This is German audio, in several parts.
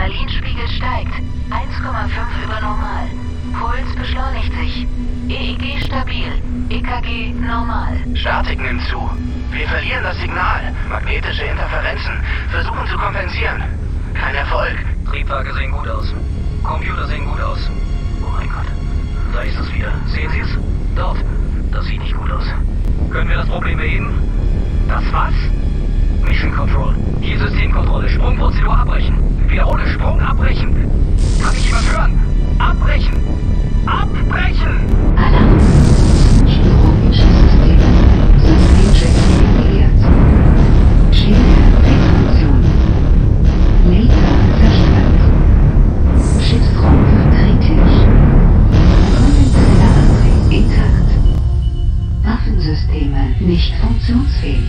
Adrenalinspiegel steigt. 1,5 über normal. Puls beschleunigt sich. EEG stabil. EKG normal. Statik nimmt zu. Wir verlieren das Signal. Magnetische Interferenzen. Versuchen zu kompensieren. Kein Erfolg. Triebwerke sehen gut aus. Computer sehen gut aus. Oh mein Gott. Da ist es wieder. Sehen Sie es? Dort. Das sieht nicht gut aus. Können wir das Problem beheben? Das was? Mission Control. Hier Systemkontrolle. Sprungprozedur abbrechen. Wiederhole Sprung abbrechen. Kann ich jemand hören? Abbrechen! Abbrechen! Alarm. Störung im Schiffssystem. Systemcheck aktiviert. Schilde Fehlfunktion. Laser zerstört. Schiffsrumpf kritisch. Konventioneller Antrieb intakt. Waffensysteme nicht funktionsfähig.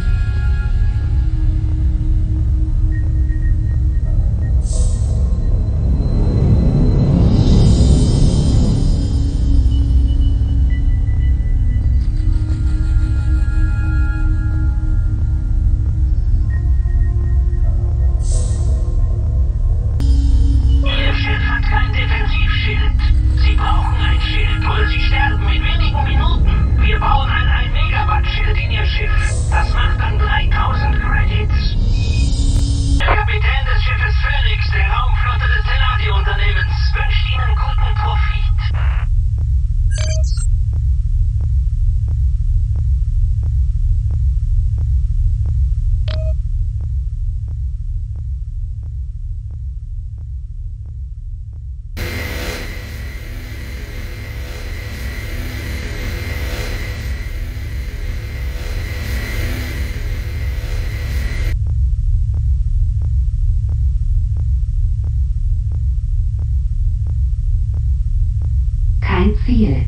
Ziel.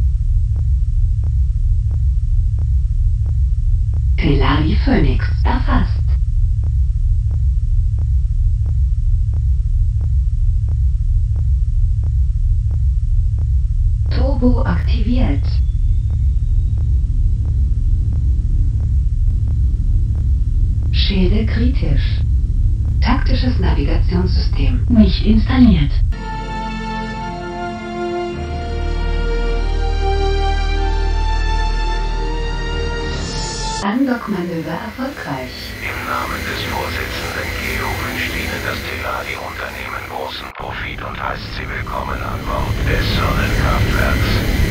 Telari Phoenix erfasst. Turbo aktiviert. Schilde kritisch. Taktisches Navigationssystem nicht installiert. Andockmanöver erfolgreich. Im Namen des Vorsitzenden Geo wünscht Ihnen das Teladi-Unternehmen großen Profit und heißt Sie willkommen an Bord des Sonnenkraftwerks.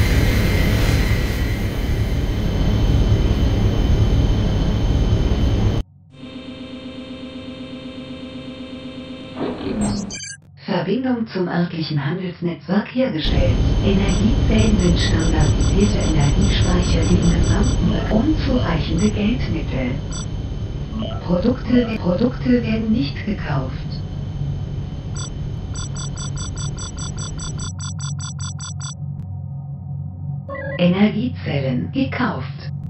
Verbindung zum örtlichen Handelsnetzwerk hergestellt. Energiezellen sind standardisierte Energiespeicher, die im gesamten unzureichende Geldmittel. Produkte werden nicht gekauft. Energiezellen gekauft.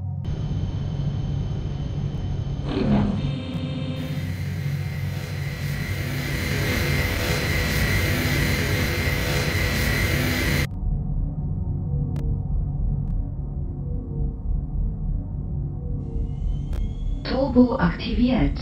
Turbo aktiviert.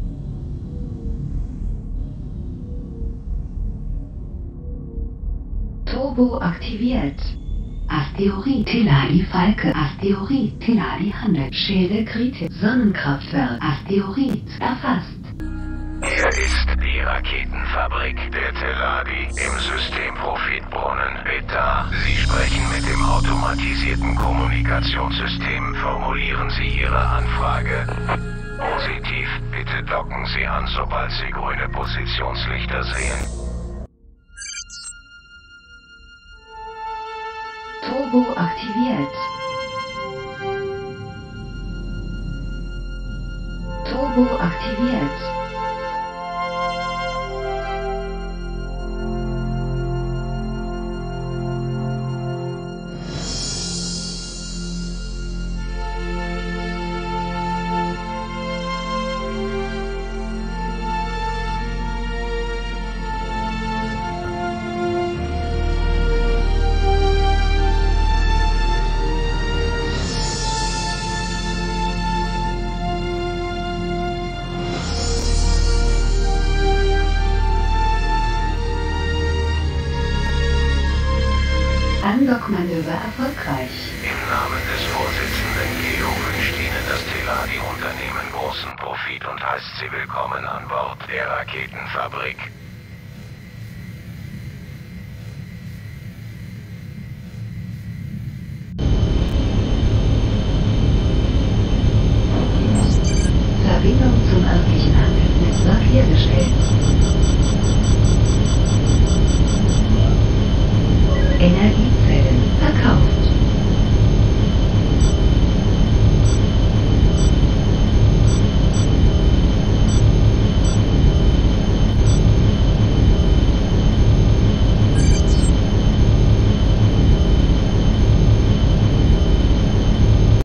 Turbo aktiviert. Asteroid Teladi Falke. Asteroid Teladi Handel. Schilde kritisch. Sonnenkraftwerk. Asteroid erfasst. Hier ist die Raketenfabrik der Teladi im System Profitbrunnen Beta. Sie sprechen mit dem automatisierten Kommunikationssystem. Formulieren Sie Ihre Anfrage. Positiv. Bitte docken Sie an, sobald Sie grüne Positionslichter sehen. Turbo aktiviert. Turbo aktiviert. Flugmanöver erfolgreich. Im Namen des Vorsitzenden Geo wünscht Ihnen das Teladi-Unternehmen großen Profit und heißt Sie willkommen an Bord der Raketenfabrik. Verbindung zum örtlichen Handelsnetzwerk hergestellt. Energiezellen verkauft.